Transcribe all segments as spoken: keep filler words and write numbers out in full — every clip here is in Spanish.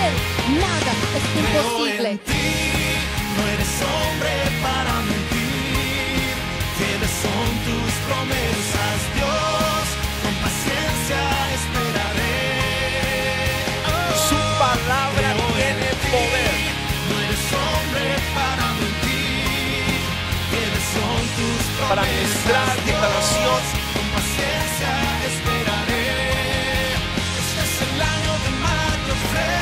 Él nada es imposible. En ti no eres hombre para mentir, fieles son tus promesas, Dios, con paciencia esperaré. Oh, Su palabra tiene poder. no eres hombre para mentir, fieles son tus promesas, Para ministrar esta nación. con paciencia esperaré. Este es el año de Marcos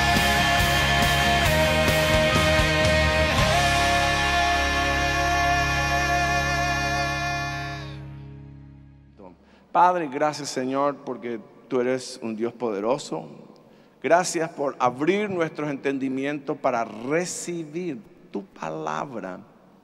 Padre, gracias Señor porque tú eres un Dios poderoso. Gracias por abrir nuestros entendimientos para recibir tu palabra,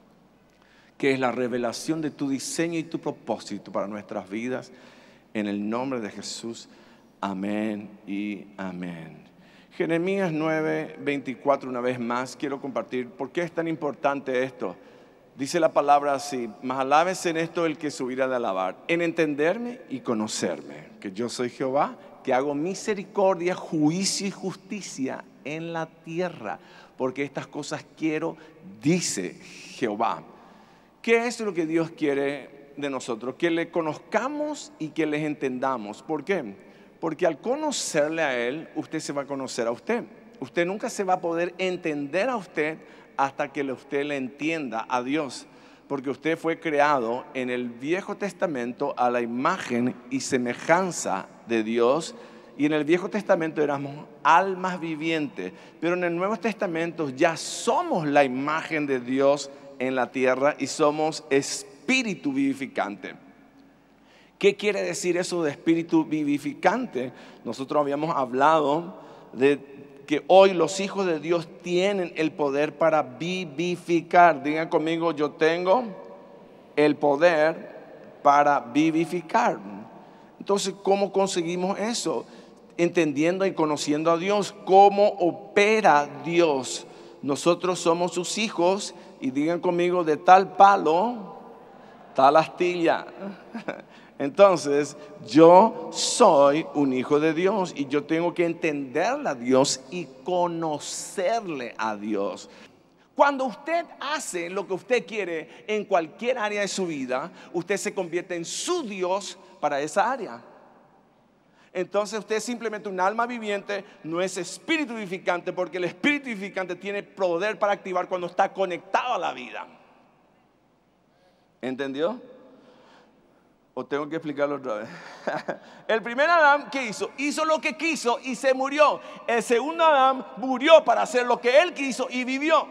que es la revelación de tu diseño y tu propósito para nuestras vidas. En el nombre de Jesús, amén y amén. Jeremías nueve, veinticuatro, una vez más quiero compartir por qué es tan importante esto. Dice la palabra así: mas alábese en esto el que subiera de alabar, en entenderme y conocerme, que yo soy Jehová, que hago misericordia, juicio y justicia en la tierra, porque estas cosas quiero, dice Jehová. ¿Qué es lo que Dios quiere de nosotros? Que le conozcamos y que les entendamos. ¿Por qué? Porque al conocerle a Él, usted se va a conocer a usted. Usted nunca se va a poder entender a usted hasta que usted le entienda a Dios. Porque usted fue creado en el Viejo Testamento a la imagen y semejanza de Dios. Y en el Viejo Testamento éramos almas vivientes. Pero en el Nuevo Testamento ya somos la imagen de Dios en la tierra y somos espíritu vivificante. ¿Qué quiere decir eso de espíritu vivificante? Nosotros habíamos hablado de que hoy los hijos de Dios tienen el poder para vivificar. Digan conmigo: yo tengo el poder para vivificar. Entonces, ¿cómo conseguimos eso? Entendiendo y conociendo a Dios, cómo opera Dios. Nosotros somos sus hijos y digan conmigo: de tal palo, tal astilla. Entonces, yo soy un hijo de Dios y yo tengo que entenderle a Dios y conocerle a Dios. Cuando usted hace lo que usted quiere en cualquier área de su vida, usted se convierte en su Dios para esa área. Entonces usted es simplemente un alma viviente, no es espíritu vivificante, porque el espíritu vivificante tiene poder para activar cuando está conectado a la vida. ¿Entendió? ¿O tengo que explicarlo otra vez? El primer Adán, ¿qué hizo? Hizo lo que quiso y se murió. El segundo Adán murió para hacer lo que él quiso y vivió.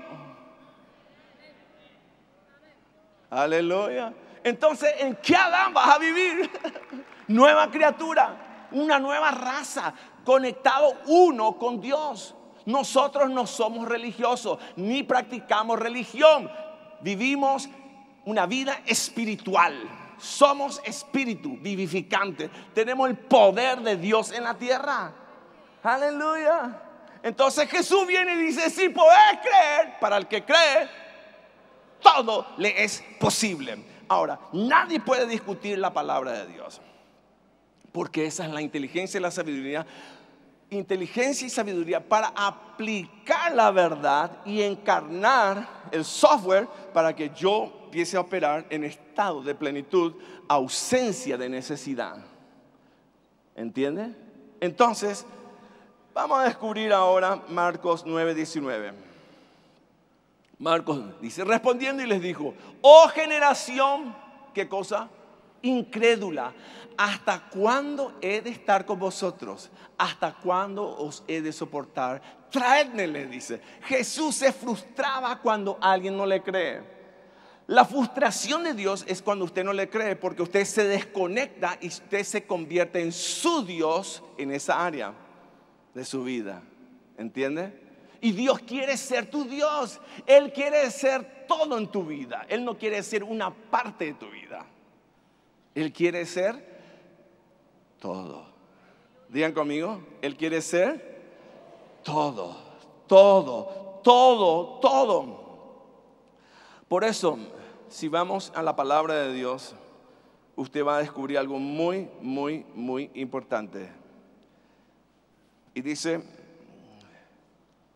Aleluya. Entonces, ¿en qué Adán vas a vivir? Nueva criatura, una nueva raza, conectado uno con Dios. Nosotros no somos religiosos, ni practicamos religión. Vivimos una vida espiritual. Somos espíritu vivificante. Tenemos el poder de Dios en la tierra. Aleluya. Entonces Jesús viene y dice: si podés creer, para el que cree, todo le es posible. Ahora, nadie puede discutir la palabra de Dios, porque esa es la inteligencia y la sabiduría. Inteligencia y sabiduría para aplicar la verdad y encarnar el software para que yo empiece a operar en estado de plenitud, ausencia de necesidad. ¿Entiende? Entonces, vamos a descubrir ahora Marcos nueve diecinueve. Marcos dice: respondiendo y les dijo: oh generación, ¿qué cosa? Incrédula, ¿hasta cuándo he de estar con vosotros? ¿Hasta cuándo os he de soportar? Traedme, le dice. Jesús se frustraba cuando alguien no le cree. La frustración de Dios es cuando usted no le cree, porque usted se desconecta y usted se convierte en su Dios en esa área de su vida. ¿Entiende? Y Dios quiere ser tu Dios. Él quiere ser todo en tu vida. Él no quiere ser una parte de tu vida. Él quiere ser todo. Digan conmigo: Él quiere ser todo, todo, todo, todo. Por eso, si vamos a la palabra de Dios, usted va a descubrir algo muy, muy, muy importante. Y dice: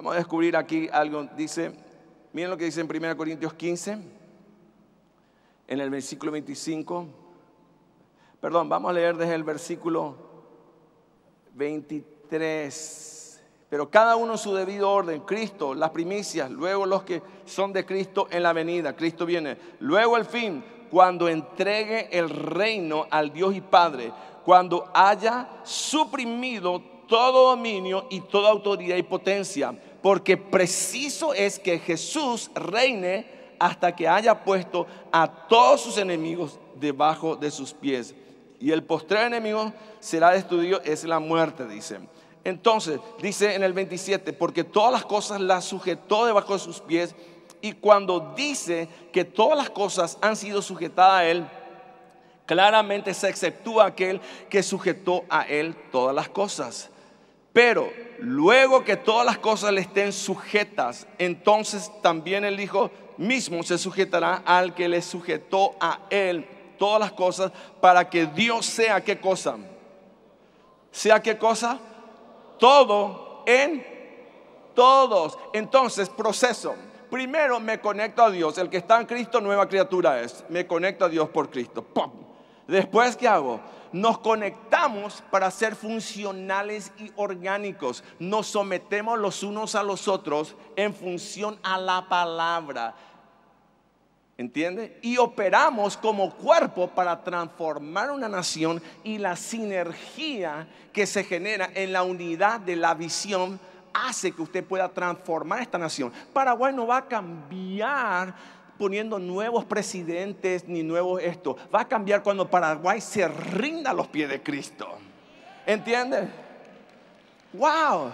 Vamos a descubrir aquí algo. Dice, miren lo que dice en primera Corintios quince, en el versículo veinticinco. Perdón, vamos a leer desde el versículo veintitrés. Pero cada uno en su debido orden. Cristo, las primicias, luego los que son de Cristo en la venida. Cristo viene. Luego el fin, cuando entregue el reino al Dios y Padre, cuando haya suprimido todo dominio y toda autoridad y potencia, porque preciso es que Jesús reine hasta que haya puesto a todos sus enemigos debajo de sus pies. Y el postrer enemigo será destruido, es la muerte, dice. Entonces, dice en el veintisiete, porque todas las cosas las sujetó debajo de sus pies. Y cuando dice que todas las cosas han sido sujetadas a él, claramente se exceptúa aquel que sujetó a él todas las cosas. Pero luego que todas las cosas le estén sujetas, entonces también el Hijo mismo se sujetará al que le sujetó a él todas las cosas, para que Dios sea, ¿qué cosa? ¿Sea qué cosa? Todo en todos. Entonces, proceso. Primero me conecto a Dios. El que está en Cristo, nueva criatura es. Me conecto a Dios por Cristo. ¡Pum! Después, ¿qué hago? Nos conectamos para ser funcionales y orgánicos. Nos sometemos los unos a los otros en función a la palabra. ¿Entiende? Y operamos como cuerpo para transformar una nación, y la sinergia que se genera en la unidad de la visión hace que usted pueda transformar esta nación. Paraguay no va a cambiar poniendo nuevos presidentes ni nuevos esto. Va a cambiar cuando Paraguay se rinda a los pies de Cristo. ¿Entiende? ¡Wow!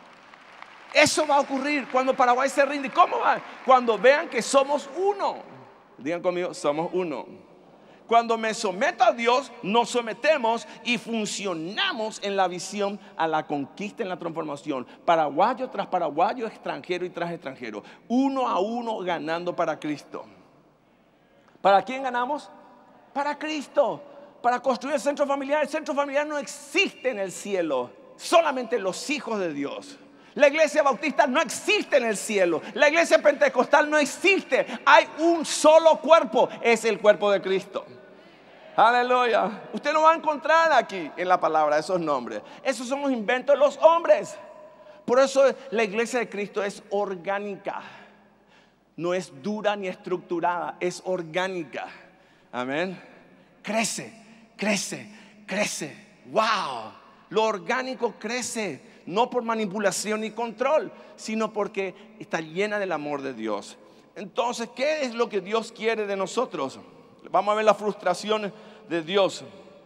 Eso va a ocurrir cuando Paraguay se rinde. ¿Cómo va? Cuando vean que somos uno. Digan conmigo, somos uno. Cuando me someto a Dios, nos sometemos y funcionamos en la visión a la conquista, en la transformación. Paraguayo tras paraguayo, extranjero y tras extranjero. Uno a uno ganando para Cristo. ¿Para quién ganamos? Para Cristo. Para construir el centro familiar. El centro familiar no existe en el cielo. Solamente los hijos de Dios. La iglesia bautista no existe en el cielo. La iglesia pentecostal no existe. Hay un solo cuerpo. Es el cuerpo de Cristo. Aleluya. Usted no va a encontrar aquí en la palabra esos nombres. Esos son los inventos de los hombres. Por eso la iglesia de Cristo es orgánica. No es dura ni estructurada. Es orgánica. Amén. Crece, crece, crece. Wow. Lo orgánico crece. No por manipulación ni control, sino porque está llena del amor de Dios. Entonces, ¿qué es lo que Dios quiere de nosotros? Vamos a ver las frustraciones de Dios.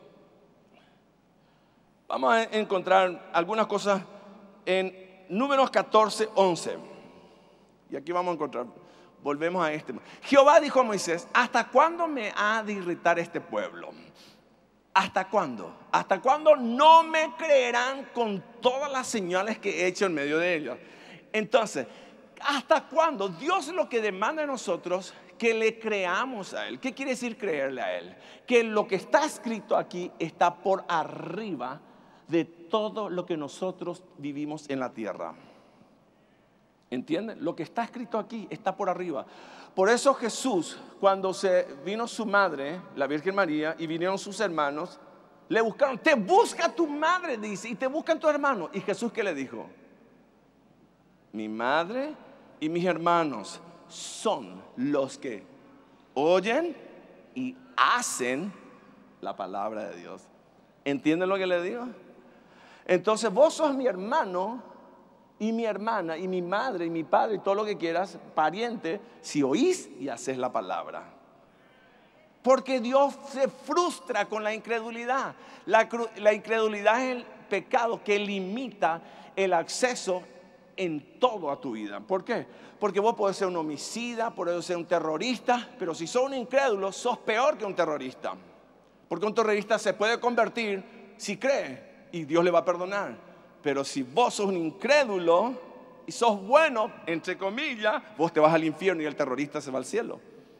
Vamos a encontrar algunas cosas en Números catorce, once. Y aquí vamos a encontrar, volvemos a este. Jehová dijo a Moisés, ¿hasta cuándo me ha de irritar este pueblo? ¿Hasta cuándo? ¿Hasta cuándo no me creerán con todas las señales que he hecho en medio de ellos? Entonces, ¿hasta cuándo? Dios lo que demanda de nosotros que le creamos a Él. ¿Qué quiere decir creerle a Él? Que lo que está escrito aquí está por arriba de todo lo que nosotros vivimos en la tierra. ¿Entienden? Lo que está escrito aquí está por arriba. Por eso Jesús, cuando se vino su madre, la Virgen María, y vinieron sus hermanos, le buscaron. Te busca tu madre, dice, y te buscan tus hermanos. ¿Y Jesús qué le dijo? Mi madre y mis hermanos son los que oyen y hacen la palabra de Dios. ¿Entienden lo que le digo? Entonces vos sos mi hermano y mi hermana y mi madre y mi padre y todo lo que quieras, pariente, si oís y haces la palabra. Porque Dios se frustra con la incredulidad. La, la incredulidad es el pecado que limita el acceso en todo a tu vida. ¿Por qué? Porque vos podés ser un homicida, podés ser un terrorista, pero si sos un incrédulo, sos peor que un terrorista. Porque un terrorista se puede convertir si cree y Dios le va a perdonar. Pero si vos sos un incrédulo y sos bueno, entre comillas, vos te vas al infierno y el terrorista se va al cielo.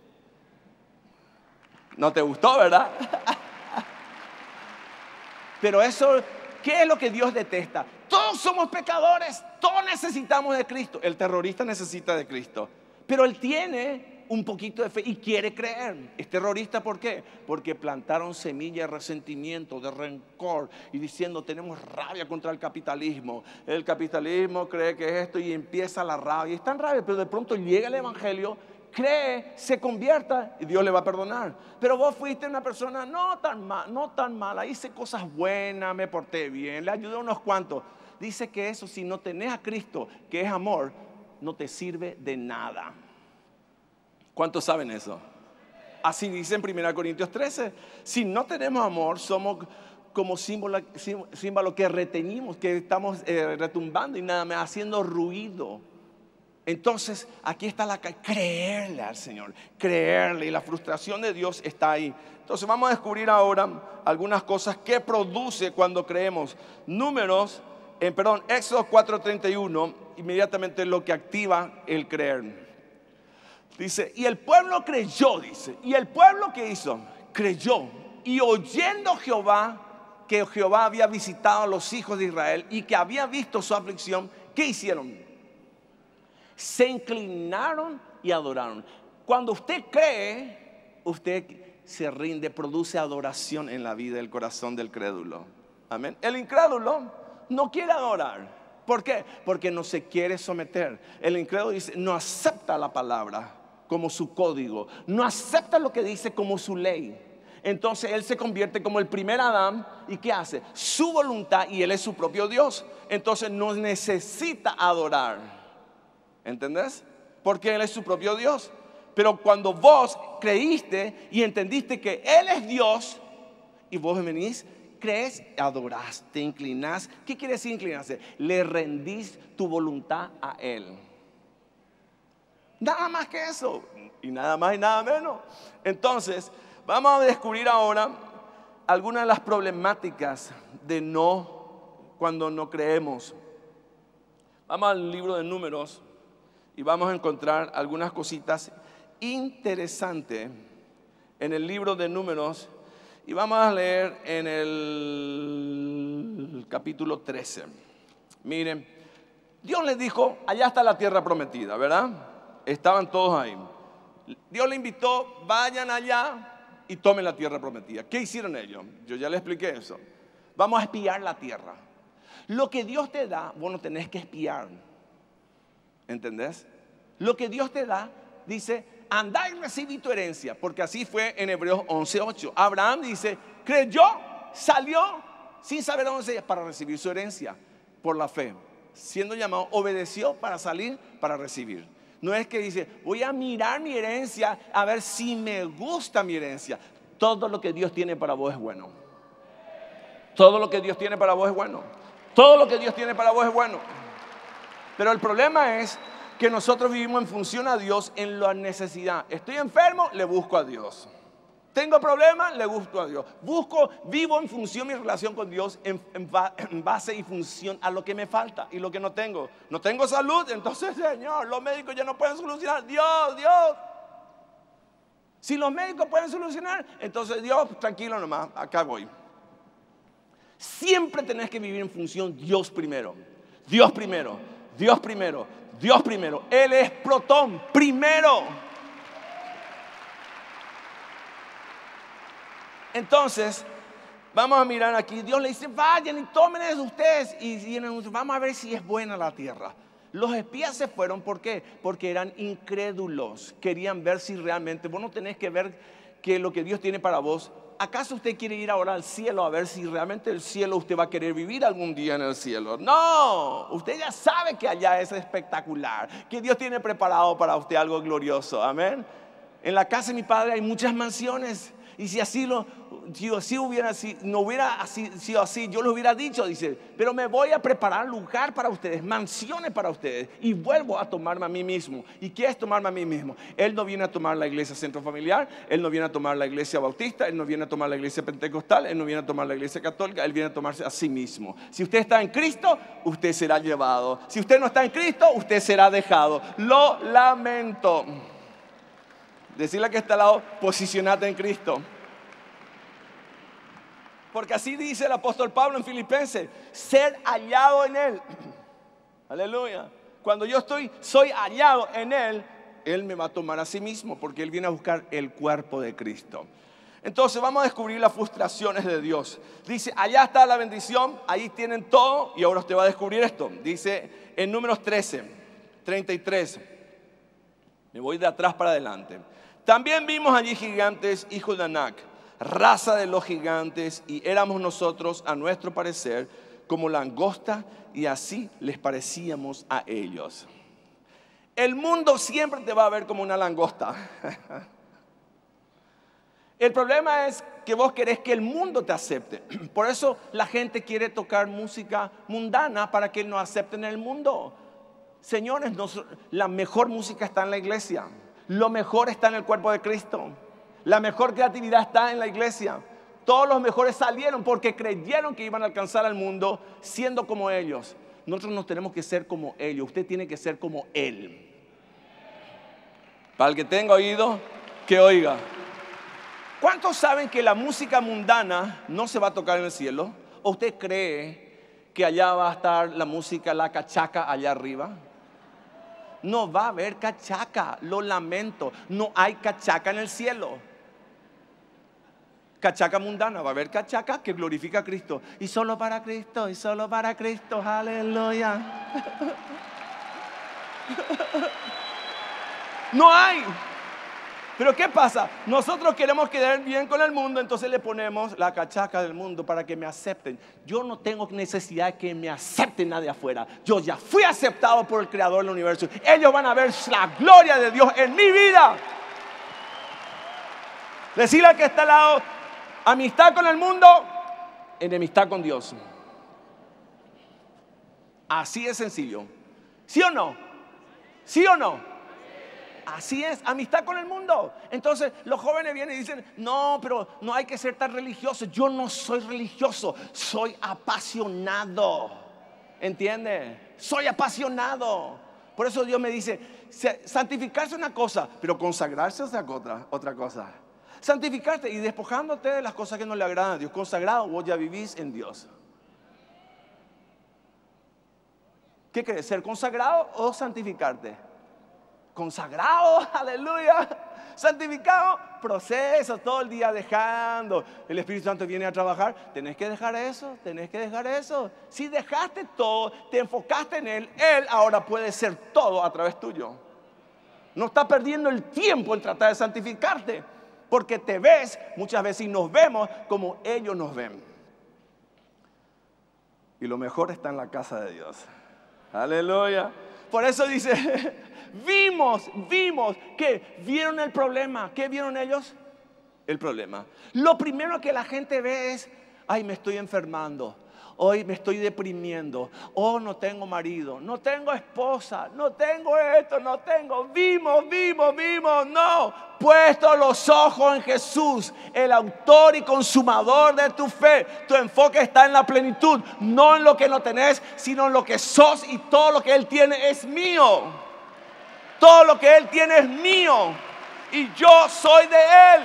¿No te gustó, verdad? Pero eso, ¿qué es lo que Dios detesta? Todos somos pecadores, todos necesitamos de Cristo. El terrorista necesita de Cristo, pero él tiene un poquito de fe y quiere creer. ¿Es terrorista por qué? Porque plantaron semillas de resentimiento, de rencor, y diciendo tenemos rabia contra el capitalismo. El capitalismo cree que es esto, y empieza la rabia. Y es tan rabia, pero de pronto llega el evangelio, cree, se convierta y Dios le va a perdonar. Pero vos fuiste una persona no tan, mal, no tan mala, hice cosas buenas, me porté bien, le ayudé a unos cuantos. Dice que eso, si no tenés a Cristo, que es amor, no te sirve de nada. ¿Cuántos saben eso? Así dice en primera Corintios trece. Si no tenemos amor, somos como símbolo, símbolo que retenimos, que estamos eh, retumbando y nada más haciendo ruido. Entonces aquí está la creerle al Señor, creerle, y la frustración de Dios está ahí. Entonces vamos a descubrir ahora algunas cosas que produce cuando creemos. Números, eh, perdón, Éxodo cuatro treinta y uno, inmediatamente lo que activa el creer. Dice, y el pueblo creyó, dice, y el pueblo que hizo, creyó, y oyendo Jehová que Jehová había visitado a los hijos de Israel y que había visto su aflicción, ¿qué hicieron? Se inclinaron y adoraron. Cuando usted cree, usted se rinde, produce adoración en la vida del corazón del crédulo. Amén. El incrédulo no quiere adorar. ¿Por qué? Porque no se quiere someter. El incrédulo dice, no acepta la palabra como su código, no acepta lo que dice como su ley. Entonces él se convierte como el primer Adán. ¿Y qué hace? Su voluntad, y él es su propio Dios. Entonces no necesita adorar. ¿Entendés? Porque él es su propio Dios. Pero cuando vos creíste y entendiste que él es Dios, y vos venís, crees, adorás, te inclinás. ¿Qué quiere decir inclinarse? Le rendís tu voluntad a él. Nada más que eso, y nada más y nada menos. Entonces vamos a descubrir ahora algunas de las problemáticas de no, cuando no creemos. Vamos al libro de Números y vamos a encontrar algunas cositas interesantes en el libro de Números. Y vamos a leer en el capítulo trece. Miren, Dios les dijo, allá está la tierra prometida, ¿verdad? Estaban todos ahí. Dios le invitó, vayan allá y tomen la tierra prometida. ¿Qué hicieron ellos? Yo ya les expliqué eso. Vamos a espiar la tierra. Lo que Dios te da, vos no tenés que espiar. ¿Entendés? Lo que Dios te da, dice, andá y recibí tu herencia. Porque así fue en Hebreos once ocho. Abraham dice, creyó, salió sin saber dónde se iba para recibir su herencia. Por la fe, siendo llamado, obedeció para salir, para recibir. No es que dice, voy a mirar mi herencia a ver si me gusta mi herencia. Todo lo que Dios tiene para vos es bueno. Todo lo que Dios tiene para vos es bueno. Todo lo que Dios tiene para vos es bueno. Pero el problema es que nosotros vivimos en función a Dios en la necesidad. Estoy enfermo, le busco a Dios. Tengo problemas, le busco a Dios. Busco, vivo en función de mi relación con Dios en, en, en base y función a lo que me falta y lo que no tengo. No tengo salud, entonces Señor, los médicos ya no pueden solucionar. Dios, Dios. Si los médicos pueden solucionar, entonces Dios, tranquilo nomás, acá voy. Siempre tenés que vivir en función Dios primero. Dios primero, Dios primero, Dios primero. Él es Protón primero. Entonces, vamos a mirar aquí. Dios le dice, vayan y tomen eso ustedes. Y vienen, vamos a ver si es buena la tierra. Los espías se fueron, ¿por qué? Porque eran incrédulos. Querían ver si realmente, vos no tenés que ver que lo que Dios tiene para vos. ¿Acaso usted quiere ir ahora al cielo a ver si realmente el cielo usted va a querer vivir algún día en el cielo? No, usted ya sabe que allá es espectacular, que Dios tiene preparado para usted algo glorioso. Amén. En la casa de mi padre hay muchas mansiones. Y si así lo, si así hubiera, si no hubiera así, sido así, yo lo hubiera dicho, dice, pero me voy a preparar lugar para ustedes, mansiones para ustedes, y vuelvo a tomarme a mí mismo. ¿Y qué es tomarme a mí mismo? Él no viene a tomar la iglesia centro familiar, Él no viene a tomar la iglesia bautista, Él no viene a tomar la iglesia pentecostal, Él no viene a tomar la iglesia católica, Él viene a tomarse a sí mismo. Si usted está en Cristo, usted será llevado. Si usted no está en Cristo, usted será dejado. Lo lamento. Decirle que está al lado, posicionate en Cristo. Porque así dice el apóstol Pablo en Filipenses, ser hallado en Él. Aleluya. Cuando yo estoy, soy hallado en Él, Él me va a tomar a sí mismo, porque Él viene a buscar el cuerpo de Cristo. Entonces vamos a descubrir las frustraciones de Dios. Dice, allá está la bendición, ahí tienen todo, y ahora usted va a descubrir esto. Dice en Números trece, treinta y tres. Me voy de atrás para adelante. También vimos allí gigantes, hijos de Anac, raza de los gigantes, y éramos nosotros, a nuestro parecer, como langosta, y así les parecíamos a ellos. El mundo siempre te va a ver como una langosta. El problema es que vos querés que el mundo te acepte. Por eso la gente quiere tocar música mundana para que nos acepten en el mundo. Señores, nos, la mejor música está en la iglesia. Lo mejor está en el cuerpo de Cristo. La mejor creatividad está en la iglesia. Todos los mejores salieron porque creyeron que iban a alcanzar al mundo siendo como ellos. Nosotros no tenemos que ser como ellos. Usted tiene que ser como Él. Para el que tenga oído, que oiga. ¿Cuántos saben que la música mundana no se va a tocar en el cielo? ¿O usted cree que allá va a estar la música, la cachaca allá arriba? No va a haber cachaca, lo lamento. No hay cachaca en el cielo. Cachaca mundana, va a haber cachaca que glorifica a Cristo. Y solo para Cristo, y solo para Cristo, aleluya. No hay. Pero ¿qué pasa? Nosotros queremos quedar bien con el mundo, entonces le ponemos la cachaca del mundo para que me acepten. Yo no tengo necesidad de que me acepten nadie afuera. Yo ya fui aceptado por el Creador del universo. Ellos van a ver la gloria de Dios en mi vida. Decirle al que está al lado, amistad con el mundo, enemistad con Dios. Así es sencillo. ¿Sí o no? ¿Sí o no? Así es, amistad con el mundo. Entonces los jóvenes vienen y dicen, no, pero no hay que ser tan religioso. Yo no soy religioso, soy apasionado. ¿Entiende? Soy apasionado. Por eso Dios me dice, santificarse es una cosa, pero consagrarse es otra, otra cosa. Santificarte y despojándote de las cosas que no le agradan a Dios. Consagrado, vos ya vivís en Dios. ¿Qué querés? ¿Ser consagrado o santificarte? Consagrado, aleluya. Santificado, proceso, todo el día dejando. El Espíritu Santo viene a trabajar. Tenés que dejar eso, tenés que dejar eso. Si dejaste todo, te enfocaste en Él, Él ahora puede ser todo a través tuyo. No está perdiendo el tiempo en tratar de santificarte, porque te ves muchas veces y nos vemos como ellos nos ven. Y lo mejor está en la casa de Dios. Aleluya. Por eso dice, vimos, vimos que vieron el problema. ¿Qué vieron ellos? El problema. Lo primero que la gente ve es, ay, me estoy enfermando. Hoy me estoy deprimiendo. Oh, no tengo marido, no tengo esposa, no tengo esto, no tengo. Vimos, vimos, vimos. No, puesto los ojos en Jesús, el autor y consumador de tu fe. Tu enfoque está en la plenitud, no en lo que no tenés, sino en lo que sos, y todo lo que Él tiene es mío. Todo lo que Él tiene es mío y yo soy de Él.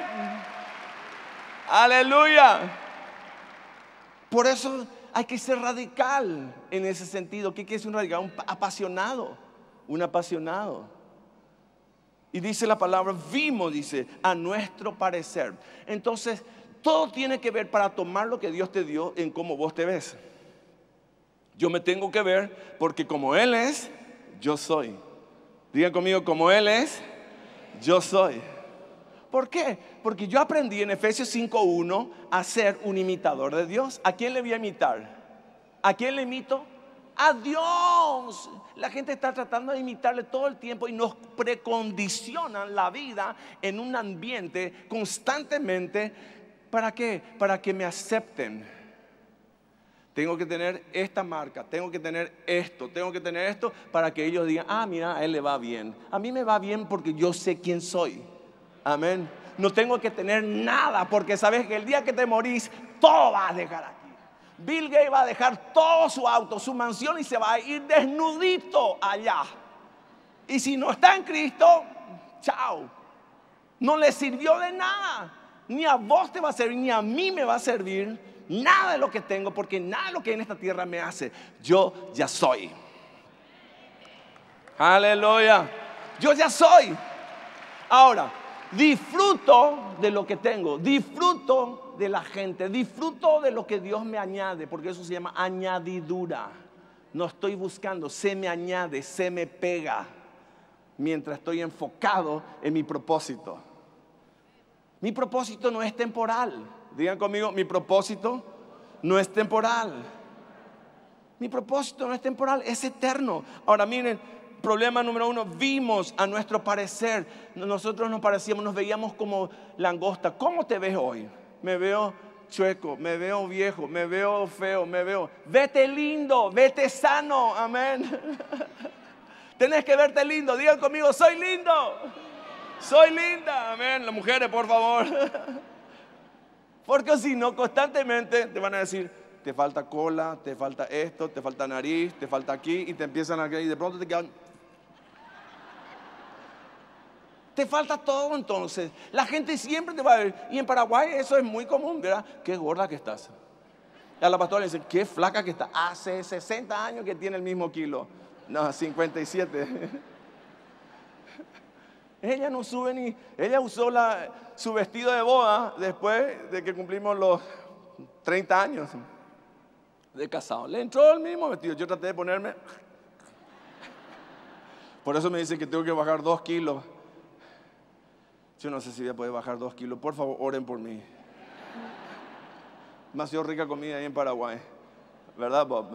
Aleluya. Por eso hay que ser radical en ese sentido. ¿Qué quiere decir un radical? Un apasionado. Un apasionado. Y dice la palabra, vimos, dice, a nuestro parecer. Entonces, todo tiene que ver para tomar lo que Dios te dio en cómo vos te ves. Yo me tengo que ver porque como Él es, yo soy. Digan conmigo, como Él es, yo soy. ¿Por qué? Porque yo aprendí en Efesios cinco uno a ser un imitador de Dios. ¿A quién le voy a imitar? ¿A quién le imito? A Dios. La gente está tratando de imitarle todo el tiempo y nos precondicionan la vida en un ambiente constantemente. ¿Para qué? Para que me acepten. Tengo que tener esta marca, tengo que tener esto, tengo que tener esto para que ellos digan, ah, mira, a él le va bien. A mí me va bien porque yo sé quién soy. Amén. No tengo que tener nada porque sabes que el día que te morís, todo va a dejar aquí. Bill Gates va a dejar todo su auto, su mansión y se va a ir desnudito allá. Y si no está en Cristo, chao. No le sirvió de nada. Ni a vos te va a servir, ni a mí me va a servir. nada de lo que tengo, porque nada de lo que hay en esta tierra me hace. Yo ya soy. Aleluya. Yo ya soy. Ahora, disfruto de lo que tengo, disfruto de la gente, disfruto de lo que Dios me añade, porque eso se llama añadidura. No estoy buscando, se me añade, se me pega, mientras estoy enfocado en mi propósito. Mi propósito no es temporal. Digan conmigo, mi propósito no es temporal. Mi propósito no es temporal, es eterno. Ahora miren, problema número uno, vimos a nuestro parecer. Nosotros nos parecíamos, nos veíamos como langosta. ¿Cómo te ves hoy? Me veo chueco, me veo viejo, me veo feo, me veo. Vete lindo, vete sano, amén. Tenés que verte lindo. Digan conmigo, soy lindo. Soy linda, amén. Las mujeres, por favor. Porque si no, constantemente te van a decir, te falta cola, te falta esto, te falta nariz, te falta aquí, y te empiezan a... y de pronto te quedan... Te falta todo entonces. La gente siempre te va a ver. Y en Paraguay eso es muy común, ¿verdad? Qué gorda que estás. Y a la pastora le dicen, qué flaca que está. Hace sesenta años que tiene el mismo kilo. No, cincuenta y siete. Ella no sube ni... Ella usó la, su vestido de boda después de que cumplimos los treinta años de casado. Le entró el mismo vestido. Yo traté de ponerme... Por eso me dicen que tengo que bajar dos kilos. Yo no sé si voy a poder bajar dos kilos. Por favor, oren por mí. Demasiado rica comida ahí en Paraguay. ¿Verdad, Bob?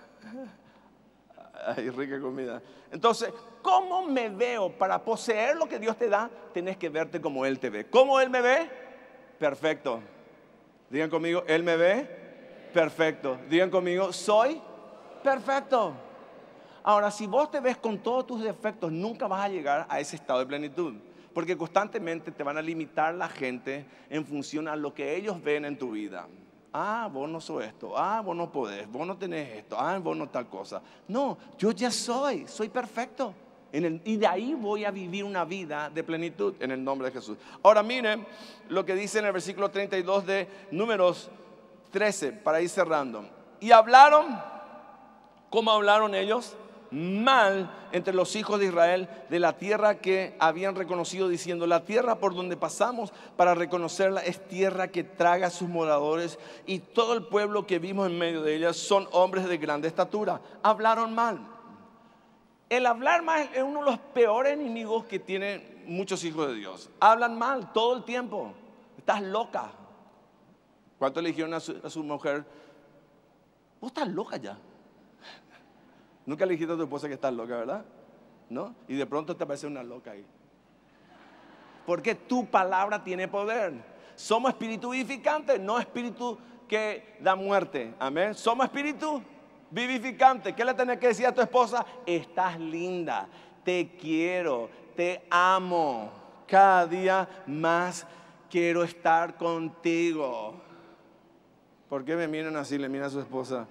Hay rica comida. Entonces, ¿cómo me veo? Para poseer lo que Dios te da, tenés que verte como Él te ve. ¿Cómo Él me ve? Perfecto. Digan conmigo, Él me ve. Perfecto. Digan conmigo, soy perfecto. Ahora, si vos te ves con todos tus defectos, nunca vas a llegar a ese estado de plenitud. Porque constantemente te van a limitar la gente en función a lo que ellos ven en tu vida. Ah, vos no sos esto. Ah, vos no podés. Vos no tenés esto. Ah, vos no tal cosa. No, yo ya soy. Soy perfecto. En el, y de ahí voy a vivir una vida de plenitud en el nombre de Jesús. Ahora miren lo que dice en el versículo treinta y dos de Números trece, para ir cerrando. Y hablaron, ¿cómo hablaron ellos? Mal entre los hijos de Israel de la tierra que habían reconocido, diciendo, la tierra por donde pasamos para reconocerla es tierra que traga a sus moradores, y todo el pueblo que vimos en medio de ella son hombres de grande estatura. Hablaron mal. El hablar mal es uno de los peores enemigos que tienen muchos hijos de Dios. Hablan mal todo el tiempo. Estás loca. ¿Cuánto le dijeron a su, a su mujer? Vos estás loca ya. Nunca le dijiste a tu esposa que estás loca, ¿verdad? ¿No? Y de pronto te aparece una loca ahí. Porque tu palabra tiene poder. Somos espíritu vivificante, no espíritu que da muerte. Amén. Somos espíritu vivificante. ¿Qué le tenés que decir a tu esposa? Estás linda, te quiero, te amo. Cada día más quiero estar contigo. ¿Por qué me miran así? Le miran a su esposa.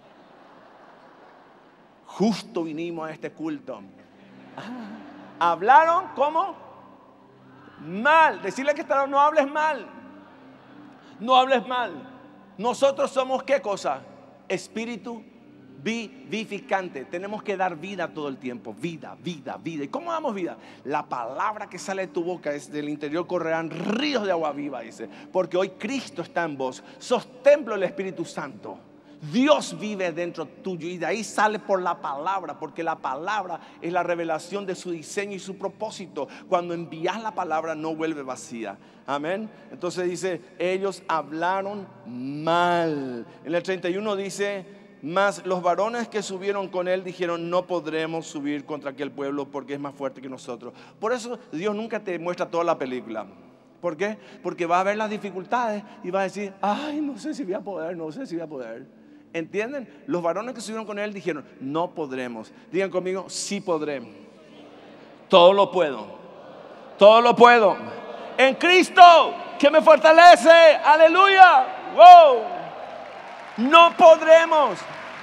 Justo vinimos a este culto. Ah, ¿hablaron cómo? Mal. Decirle que no hables mal. No hables mal. Nosotros somos ¿qué cosa? Espíritu vivificante. Tenemos que dar vida todo el tiempo. Vida, vida, vida. ¿Y cómo damos vida? La palabra que sale de tu boca es: del interior correrán ríos de agua viva, dice. Porque hoy Cristo está en vos. Sos templo del Espíritu Santo. Dios vive dentro tuyo, y de ahí sale por la palabra, porque la palabra es la revelación de su diseño y su propósito. Cuando envías la palabra no vuelve vacía. Amén. Entonces dice, ellos hablaron mal. En el treinta y uno dice, mas los varones que subieron con él dijeron, no podremos subir contra aquel pueblo porque es más fuerte que nosotros. Por eso Dios nunca te muestra toda la película. ¿Por qué? Porque va a ver las dificultades y va a decir, ay, no sé si voy a poder, no sé si voy a poder. ¿Entienden? Los varones que subieron con él dijeron, no podremos. Digan conmigo, sí podré. Todo lo puedo. Todo lo puedo. En Cristo, que me fortalece. Aleluya. Wow. No podremos.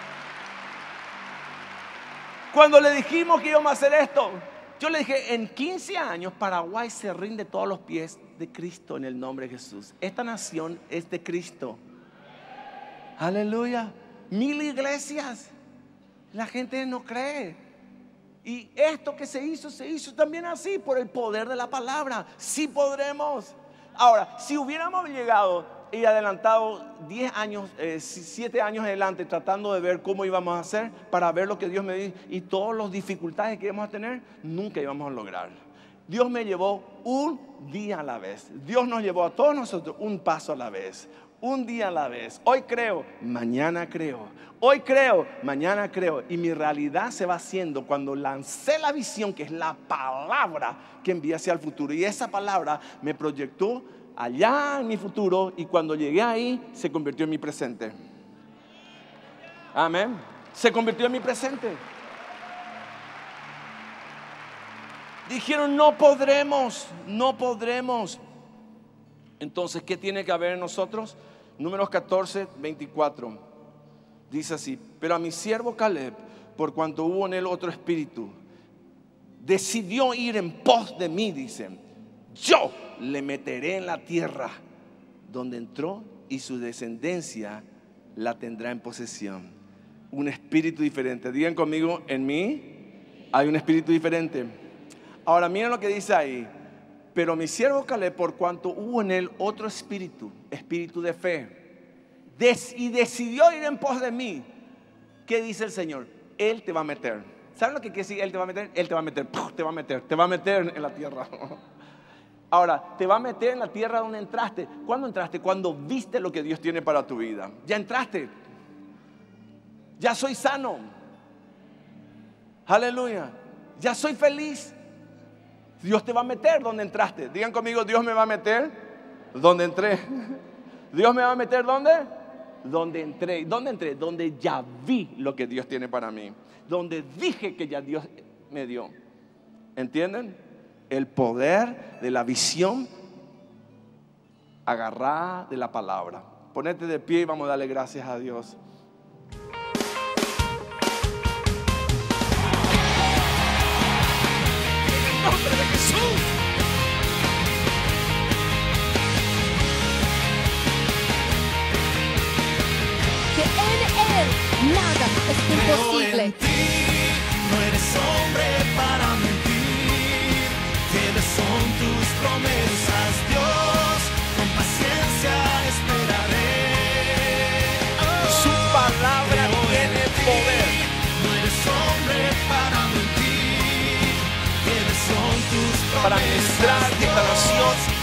Cuando le dijimos que íbamos a hacer esto, yo le dije, en quince años Paraguay se rinde todos los pies de Cristo en el nombre de Jesús. Esta nación es de Cristo. Aleluya. Mil iglesias. La gente no cree. Y esto que se hizo, se hizo también así por el poder de la palabra. Sí podremos. Ahora, si hubiéramos llegado y adelantado diez años, eh, siete años adelante, tratando de ver cómo íbamos a hacer, para ver lo que Dios me dijo y todas las dificultades que íbamos a tener, nunca íbamos a lograr. Dios me llevó un día a la vez. Dios nos llevó a todos nosotros un paso a la vez. Un día a la vez. Hoy creo, mañana creo. Hoy creo, mañana creo. Y mi realidad se va haciendo cuando lancé la visión, que es la palabra que envía hacia el futuro. Y esa palabra me proyectó allá en mi futuro. Y cuando llegué ahí, se convirtió en mi presente. Amén. Se convirtió en mi presente. Dijeron, no podremos, no podremos. Entonces, ¿qué tiene que haber en nosotros? Números catorce, veinticuatro. Dice así: pero a mi siervo Caleb, por cuanto hubo en él otro espíritu, decidió ir en pos de mí, dice. Yo le meteré en la tierra donde entró y su descendencia la tendrá en posesión. Un espíritu diferente. Digan conmigo, en mí hay un espíritu diferente. Ahora miren lo que dice ahí. Pero mi siervo Caleb, por cuanto hubo en él otro espíritu, espíritu de fe, des, y decidió ir en pos de mí. ¿Qué dice el Señor? Él te va a meter. ¿Saben lo que quiere decir? Él te va a meter. Él te va a meter. ¡Puf! Te va a meter. Te va a meter en la tierra. Ahora, te va a meter en la tierra donde entraste. ¿Cuándo entraste? Cuando viste lo que Dios tiene para tu vida. Ya entraste. Ya soy sano. Aleluya. Ya soy feliz. Dios te va a meter donde entraste. Digan conmigo, Dios me va a meter donde entré. Dios me va a meter ¿dónde? Donde entré. ¿Dónde entré? Donde ya vi lo que Dios tiene para mí. Donde dije que ya Dios me dio. ¿Entienden? El poder de la visión agarrada de la palabra. Ponete de pie y vamos a darle gracias a Dios. En el nombre de Jesús. Que en Él nada es Creo imposible. en ti, no eres hombre para mentir. Fieles son tus promesas, Dios. Con paciencia esperaré. Su palabra Creo tiene en ti, poder. no eres hombre para mentir. Fieles son tus promesas, Para ministrar esta Dios. nación